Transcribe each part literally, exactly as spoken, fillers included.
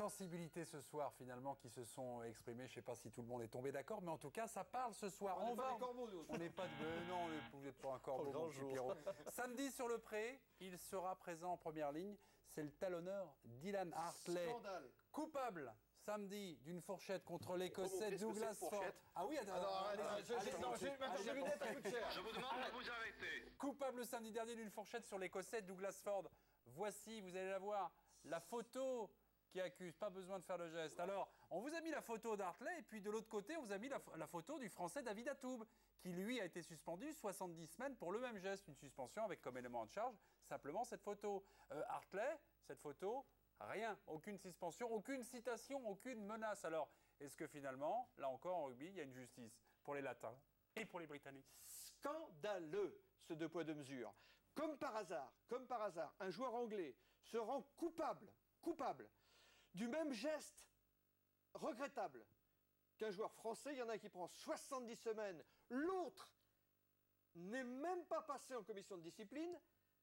sensibilités ce soir finalement qui se sont exprimées. Je ne sais pas si tout le monde est tombé d'accord, mais en tout cas ça parle ce soir. On n'est pas va... des corbeaux, nous. On n'est pas de... Euh, non, vous n'êtes pas un corbeau, mon petit Pierrot. Samedi sur le Pré, il sera présent en première ligne. C'est le talonneur Dylan Hartley. Scandale. Coupable samedi d'une fourchette contre l'Écossais Douglas Ford. Ah oui, attends, Alors, allez, allez, je- allez, je- non, allez, j'ai- maintenant, allez, j'ai lunettes, ça coûte cher. Je vous demande de vous arrêter. Coupable samedi dernier d'une fourchette sur l'Écossais Douglas Ford. Voici, vous allez la voir, la photo qui accuse. Pas besoin de faire le geste. Alors, on vous a mis la photo d'Hartley et puis de l'autre côté, on vous a mis la, la photo du Français David Atoub, qui lui a été suspendu soixante-dix semaines pour le même geste. Une suspension avec comme élément de charge simplement cette photo. Euh, Hartley, cette photo, rien. Aucune suspension, aucune citation, aucune menace. Alors, est-ce que finalement, là encore en rugby, il y a une justice pour les Latins et pour les Britanniques? Scandaleux, ce deux poids deux mesures. Comme par hasard, comme par hasard, un joueur anglais se rend coupable, coupable, du même geste regrettable qu'un joueur français. Il y en a un qui prend soixante-dix semaines, l'autre n'est même pas passé en commission de discipline.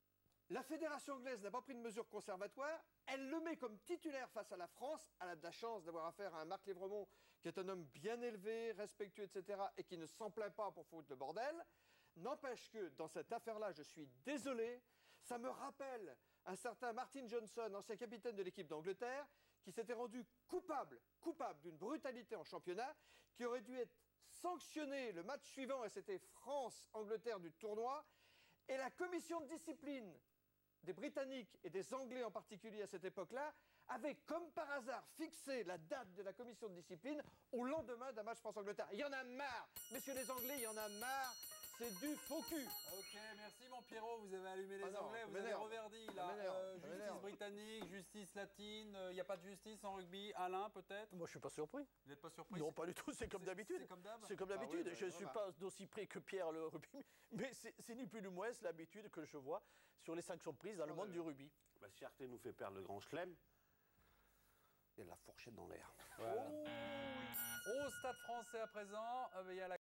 La fédération anglaise n'a pas pris de mesures conservatoires. Elle le met comme titulaire face à la France. Elle a de la chance d'avoir affaire à un Marc Lévremont qui est un homme bien élevé, respectueux, et cetera et qui ne s'en plaint pas pour foutre le bordel. N'empêche que dans cette affaire-là, je suis désolé, ça me rappelle un certain Martin Johnson, ancien capitaine de l'équipe d'Angleterre, qui s'était rendu coupable, coupable d'une brutalité en championnat, qui aurait dû être sanctionné le match suivant, et c'était France-Angleterre du tournoi. Et la commission de discipline des Britanniques et des Anglais en particulier à cette époque-là, avait comme par hasard fixé la date de la commission de discipline au lendemain d'un match France-Angleterre. Il y en a marre, messieurs les Anglais, il y en a marre, c'est du faux cul. Ok, merci mon Pierrot, vous avez allumé les Ah non, Anglais, vous ça avez m'énerve. reverdi Ça là. m'énerve, Euh, ça justice m'énerve. britannique, justice latine, il n'y a pas de justice en rugby. Alain peut-être? Moi, je suis pas surpris. Vous n'êtes pas surpris? Non, pas du tout. C'est comme c'est- d'habitude. c'est comme d'hab C'est comme d'habitude. Ah oui, je ne bah, suis voilà. pas d'aussi près que Pierre le rugby, mais c'est c'est ni plus ni moins l'habitude que je vois sur les sanctions prises dans le monde du rugby. Bah, si Arte nous fait perdre le grand chelem, il y a de la fourchette dans l'air. Au Stade français à présent, euh, il y a la